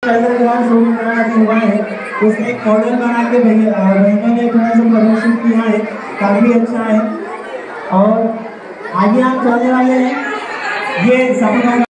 हुआ है, उसने एक मॉडल बना के बहनों ने थोड़ा सा प्रदर्शन किया है, काफी अच्छा है। और आगे हम चलने वाले हैं, ये सपना